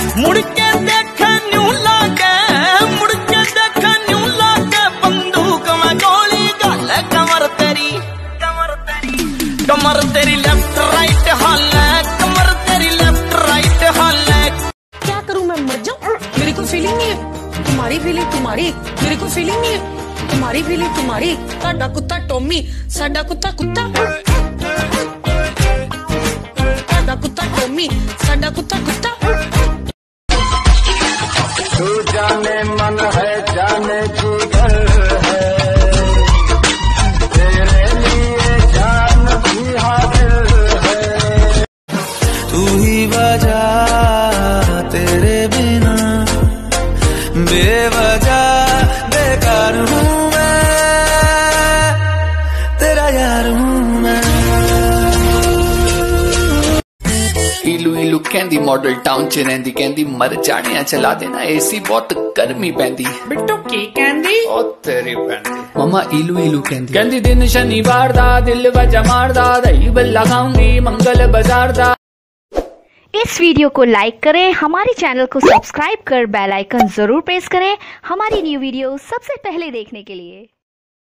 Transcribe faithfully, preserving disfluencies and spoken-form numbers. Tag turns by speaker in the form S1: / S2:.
S1: मुड़ के देख न्यू लागे, मुड़ के देख न्यू लागे, बंदूक में गोली गल कमर तेरी, कमर तेरी कमर तेरी लेफ्ट राइट हाले, कमर तेरी लेफ्ट राइट हाले।
S2: क्या करूं मैं मर जाऊं? मेरी कोई फीलिंग नहीं है, तुम्हारी फीलिंग तुम्हारी, मेरी कोई फीलिंग नहीं है, तुम्हारी फीलिंग तुम्हारी। साडा कुत्ता टॉमी, साडा कुत्ता कुत्ता, साडा कुत्ता टॉमी, साडा कुत्ता कुत्ता।
S3: तू जाने मन है जाने जिगर है, तेरे लिए जान भी हाजिर है।
S1: तू ही वजह तेरे बिना बेवजह बेकार हूँ मैं, तेरा यार हूँ मैं। इलू इलू कहंदी मॉडल टाउन च रहिंदी, कहंदी मर जाने चला देना एसी बहुत गर्मी पैंदी।
S2: बिट्टू की कहंदी?
S1: ओ तेरी पैंदी मम्मा इलू इलू कहंदी,
S4: कहंदी दिन शनिवार दा दिल वजा मारदा, दही बल्ला खाऊंगी मंगल बाजार दा।
S5: इस वीडियो को लाइक करें, हमारे चैनल को सब्सक्राइब कर बेल आइकन जरूर प्रेस करें हमारी न्यू वीडियो सबसे पहले देखने के लिए।